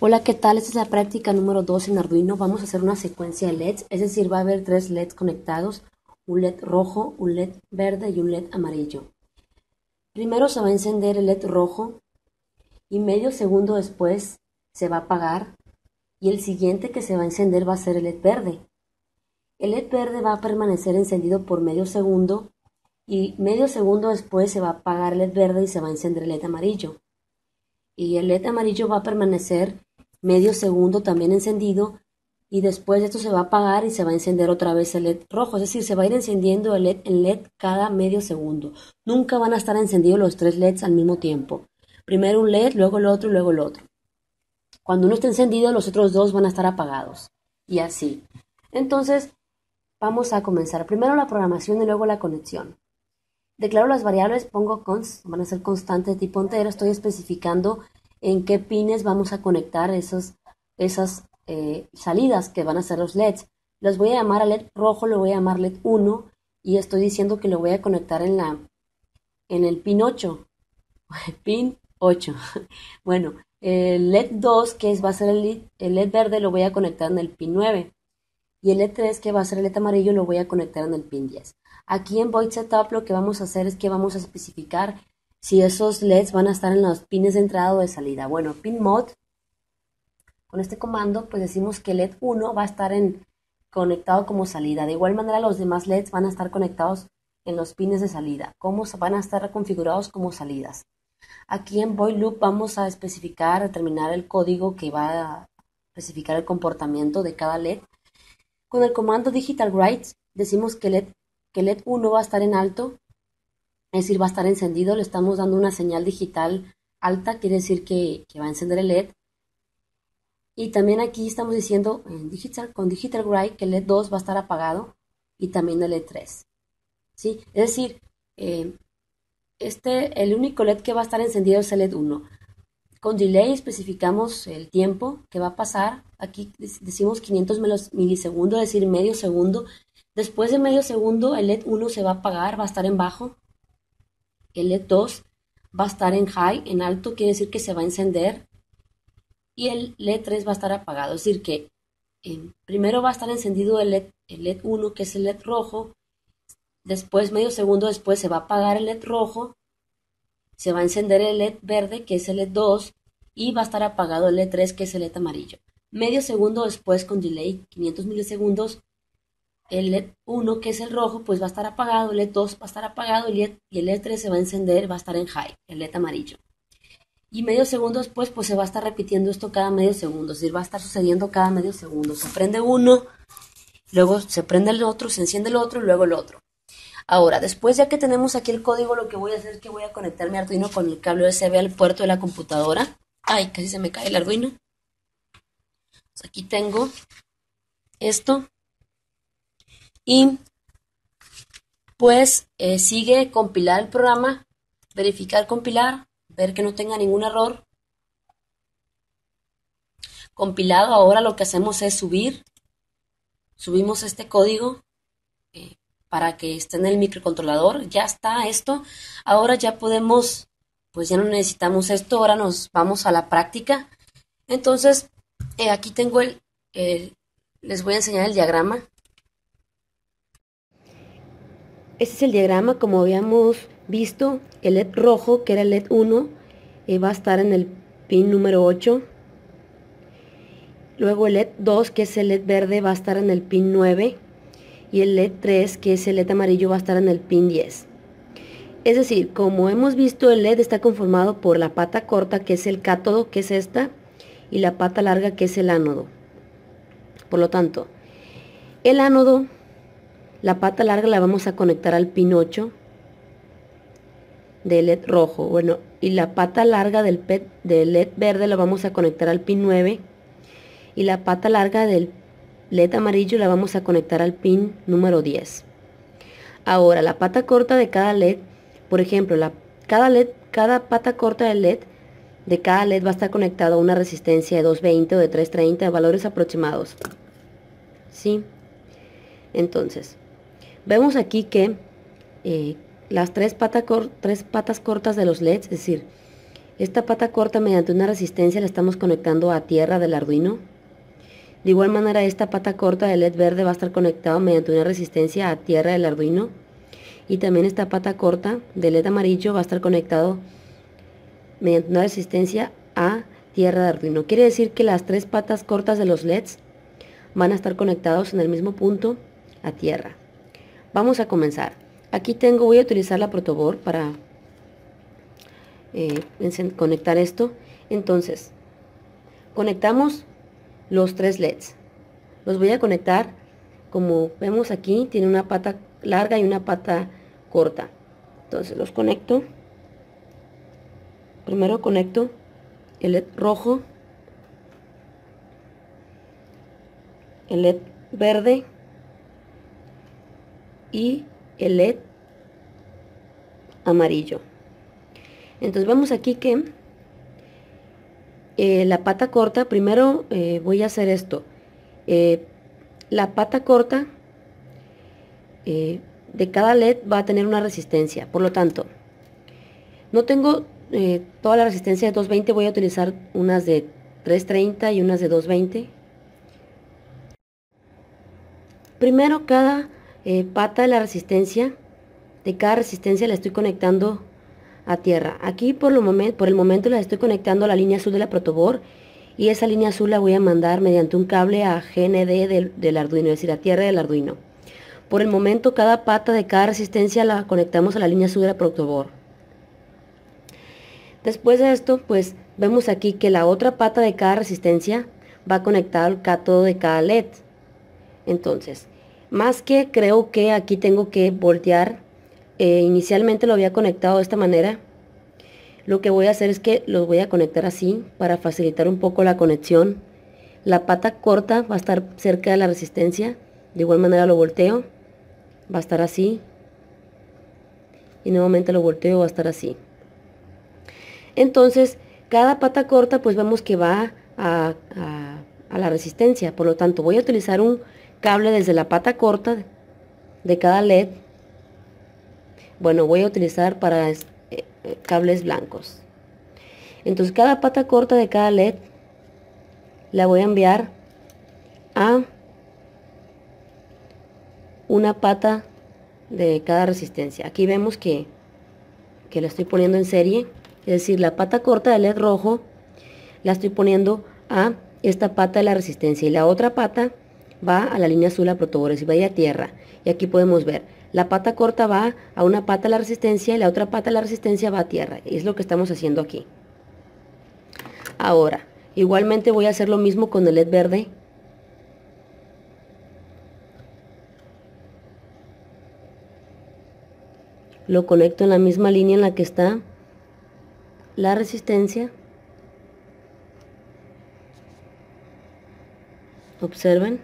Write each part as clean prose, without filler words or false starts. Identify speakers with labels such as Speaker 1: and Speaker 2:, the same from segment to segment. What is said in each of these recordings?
Speaker 1: Hola, ¿qué tal? Esta es la práctica número 2 en Arduino. Vamos a hacer una secuencia de LEDs, es decir, va a haber 3 LEDs conectados, un LED rojo, un LED verde y un LED amarillo. Primero se va a encender el LED rojo y medio segundo después se va a apagar y el siguiente que se va a encender va a ser el LED verde. El LED verde va a permanecer encendido por medio segundo y medio segundo después se va a apagar el LED verde y se va a encender el LED amarillo. Y el LED amarillo va a permanecer medio segundo también encendido y después de esto se va a apagar y se va a encender otra vez el LED rojo, es decir, se va a ir encendiendo el LED en LED cada medio segundo. Nunca van a estar encendidos los 3 LEDs al mismo tiempo. Primero un LED, luego el otro y luego el otro. Cuando uno esté encendido, los otros dos van a estar apagados. Y así. Entonces, vamos a comenzar. Primero la programación y luego la conexión. Declaro las variables, pongo const, van a ser constantes de tipo entero, estoy especificando en qué pines vamos a conectar esas salidas que van a ser los LEDs. Los voy a llamar a LED rojo, lo voy a llamar LED 1 y estoy diciendo que lo voy a conectar en el pin 8. Pin 8. Bueno, el LED 2, va a ser el LED verde, lo voy a conectar en el pin 9. Y el LED3, que va a ser el LED amarillo, lo voy a conectar en el pin 10. Aquí en Void Setup lo que vamos a hacer es que vamos a especificar si esos LEDs van a estar en los pines de entrada o de salida. Bueno, pin mod, con este comando, pues decimos que LED 1 va a estar conectado como salida. De igual manera, los demás LEDs van a estar conectados en los pines de salida, como van a estar configurados como salidas. Aquí en Void Loop vamos a especificar, determinar el código que va a especificar el comportamiento de cada LED. Con el comando digital write decimos que LED 1 va a estar en alto, es decir, va a estar encendido, le estamos dando una señal digital alta, quiere decir que va a encender el LED. Y también aquí estamos diciendo con digital write que el LED 2 va a estar apagado y también el LED 3. ¿Sí? Es decir, el único LED que va a estar encendido es el LED 1. Con delay especificamos el tiempo que va a pasar. Aquí decimos 500 milisegundos, es decir, medio segundo. Después de medio segundo, el LED 1 se va a apagar, va a estar en bajo. El LED 2 va a estar en high, en alto, quiere decir que se va a encender. Y el LED 3 va a estar apagado, es decir, que primero va a estar encendido el LED 1, que es el LED rojo. Después, medio segundo después, se va a apagar el LED rojo. Se va a encender el LED verde, que es el LED 2, y va a estar apagado el LED 3, que es el LED amarillo. Medio segundo después, con delay, 500 milisegundos, el LED 1, que es el rojo, pues va a estar apagado, el LED 2 va a estar apagado y el LED 3 se va a encender, va a estar en high, el LED amarillo. Y medio segundo después, pues se va a estar repitiendo esto cada medio segundo, es decir, va a estar sucediendo cada medio segundo. Se prende uno, luego se prende el otro, se enciende el otro y luego el otro. Ahora, después ya que tenemos aquí el código, lo que voy a hacer es que voy a conectar mi Arduino con el cable USB al puerto de la computadora. Ay, casi se me cae el Arduino. Pues aquí tengo esto. Y pues sigue compilar el programa, verificar, compilar, ver que no tenga ningún error. Compilado, ahora lo que hacemos es subimos este código para que esté en el microcontrolador. Ya está esto. Ahora ya podemos, pues ya no necesitamos esto. Ahora nos vamos a la práctica. Entonces, aquí tengo les voy a enseñar el diagrama. Este es el diagrama, como habíamos visto, el LED rojo, que era el LED 1, va a estar en el pin número 8. Luego el LED 2, que es el LED verde, va a estar en el pin 9. Y el LED 3, que es el LED amarillo, va a estar en el pin 10. Es decir, como hemos visto, el LED está conformado por la pata corta, que es el cátodo, que es esta, y la pata larga, que es el ánodo. Por lo tanto, el ánodo, la pata larga la vamos a conectar al pin 8 del LED rojo. Bueno, y la pata larga del LED verde la vamos a conectar al pin 9. Y la pata larga del LED amarillo la vamos a conectar al pin número 10. Ahora, la pata corta de cada LED, por ejemplo, cada pata corta del LED de cada LED va a estar conectado a una resistencia de 220 o de 330, valores aproximados. ¿Sí? Entonces, vemos aquí que las tres patas cortas de los LEDs, es decir, Esta pata corta mediante una resistencia la estamos conectando a tierra del Arduino. De igual manera esta pata corta de LED verde va a estar conectado mediante una resistencia a tierra del Arduino. Y también esta pata corta de LED amarillo va a estar conectado mediante una resistencia a tierra de Arduino. Quiere decir que las tres patas cortas de los LEDs van a estar conectados en el mismo punto a tierra. Vamos a comenzar. Aquí voy a utilizar la protoboard para conectar esto. Entonces, conectamos los tres LEDs. Los voy a conectar, como vemos aquí, tiene una pata larga y una pata corta. Entonces los conecto. Primero conecto el LED rojo, el LED verde y el LED amarillo. Entonces vemos aquí que la pata corta, primero voy a hacer esto. La pata corta de cada LED va a tener una resistencia, por lo tanto, no tengo toda la resistencia de 220, voy a utilizar unas de 330 y unas de 220. Primero cada pata de la resistencia, de cada resistencia la estoy conectando a tierra. Aquí por el momento la estoy conectando a la línea azul de la protoboard, y esa línea azul la voy a mandar mediante un cable a GND del Arduino, es decir, a tierra del Arduino. Por el momento cada pata de cada resistencia la conectamos a la línea azul de la protoboard. Después de esto, pues vemos aquí que la otra pata de cada resistencia va conectada al cátodo de cada LED. Entonces, más que creo que aquí tengo que voltear, inicialmente lo había conectado de esta manera. Lo que voy a hacer es que los voy a conectar así para facilitar un poco la conexión. La pata corta va a estar cerca de la resistencia, de igual manera lo volteo, va a estar así, y nuevamente lo volteo, va a estar así. Entonces cada pata corta pues vemos que va a la resistencia, por lo tanto voy a utilizar un cable desde la pata corta de cada LED. Bueno, voy a utilizar para cables blancos. Entonces cada pata corta de cada LED la voy a enviar a una pata de cada resistencia. Aquí vemos que la estoy poniendo en serie, es decir, la pata corta del LED rojo la estoy poniendo a esta pata de la resistencia, y la otra pata va a la línea azul a protoboard, es decir, va a ir a tierra. Y aquí podemos ver, la pata corta va a una pata de la resistencia y la otra pata de la resistencia va a tierra. Y es lo que estamos haciendo aquí. Ahora, igualmente voy a hacer lo mismo con el LED verde. Lo conecto en la misma línea en la que está la resistencia. Observen.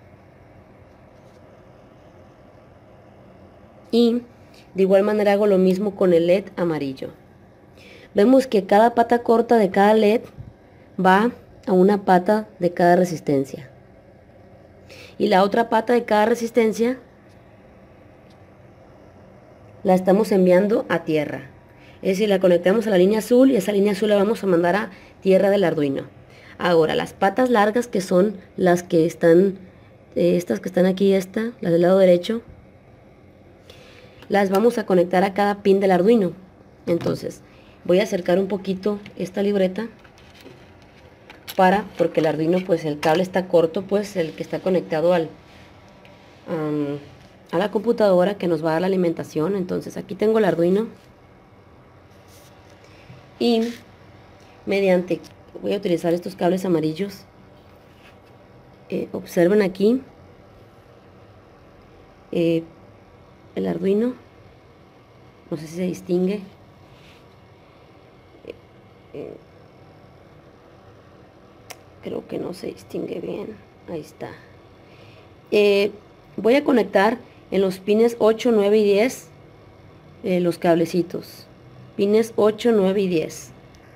Speaker 1: Y de igual manera hago lo mismo con el LED amarillo. Vemos que cada pata corta de cada LED va a una pata de cada resistencia. Y la otra pata de cada resistencia la estamos enviando a tierra. Es decir, la conectamos a la línea azul y esa línea azul la vamos a mandar a tierra del Arduino. Ahora, las patas largas, que son las que están, estas que están aquí, las del lado derecho, las vamos a conectar a cada pin del Arduino. Entonces, voy a acercar un poquito esta libreta porque el Arduino, pues el cable está corto, pues el que está conectado a la computadora que nos va a dar la alimentación. Entonces aquí tengo el Arduino y voy a utilizar estos cables amarillos. Observen aquí el Arduino, no sé si se distingue. Creo que no se distingue bien. Ahí está. Voy a conectar en los pines 8, 9 y 10 los cablecitos. Pines 8, 9 y 10.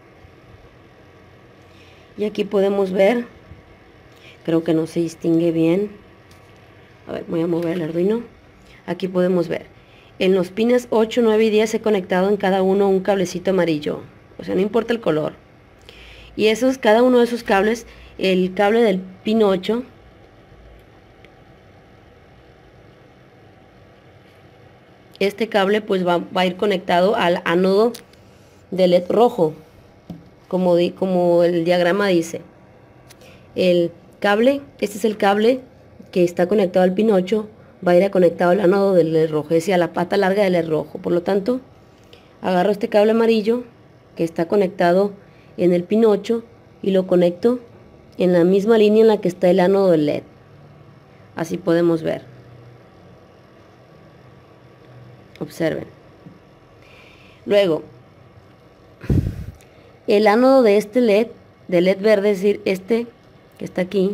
Speaker 1: Y aquí podemos ver, creo que no se distingue bien. A ver, voy a mover el Arduino. Aquí podemos ver, en los pines 8, 9 y 10 he conectado en cada uno un cablecito amarillo. o sea, no importa el color. Y esos, cada uno de esos cables, el cable del pin 8, este cable pues va a ir conectado al ánodo de LED rojo, como el diagrama dice. El cable, este es el cable que está conectado al pin 8, va a ir conectado al ánodo del LED rojo, es decir, a la pata larga del LED rojo. Por lo tanto, agarro este cable amarillo que está conectado en el pin 8 y lo conecto en la misma línea en la que está el ánodo del LED. Así podemos ver. Observen. Luego, el ánodo de este LED, de LED verde, es decir, este que está aquí,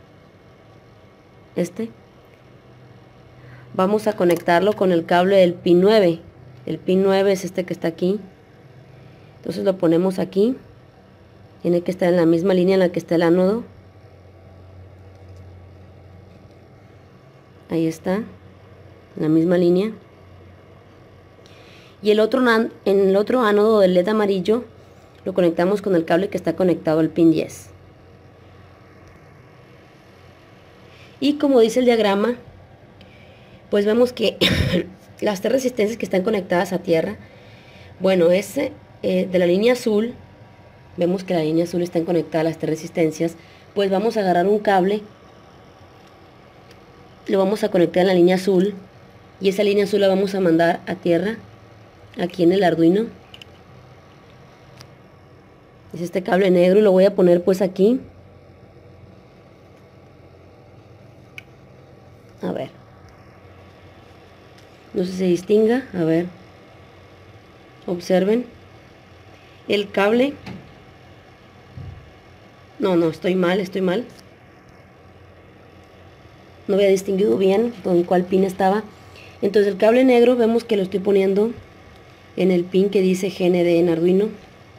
Speaker 1: vamos a conectarlo con el cable del pin 9. El pin 9 es este que está aquí. Entonces lo ponemos aquí. Tiene que estar en la misma línea en la que está el ánodo. Ahí está, en la misma línea. Y en el otro ánodo del LED amarillo lo conectamos con el cable que está conectado al pin 10. Y como dice el diagrama, pues vemos que las tres resistencias que están conectadas a tierra, bueno, de la línea azul, vemos que la línea azul están conectadas las tres resistencias, pues vamos a agarrar un cable, lo vamos a conectar en la línea azul, y esa línea azul la vamos a mandar a tierra, aquí en el Arduino. Es este cable negro y lo voy a poner pues aquí. A ver. No sé si se distinga. A ver. Observen. El cable. No, estoy mal. No había distinguido bien con cuál pin estaba. Entonces el cable negro vemos que lo estoy poniendo en el pin que dice GND en Arduino.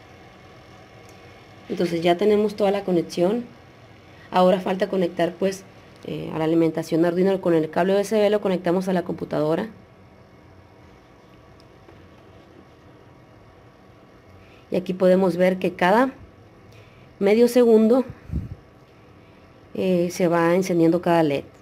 Speaker 1: Entonces ya tenemos toda la conexión. Ahora falta conectar pues a la alimentación de Arduino con el cable USB, lo conectamos a la computadora. Y aquí podemos ver que cada medio segundo se va encendiendo cada LED.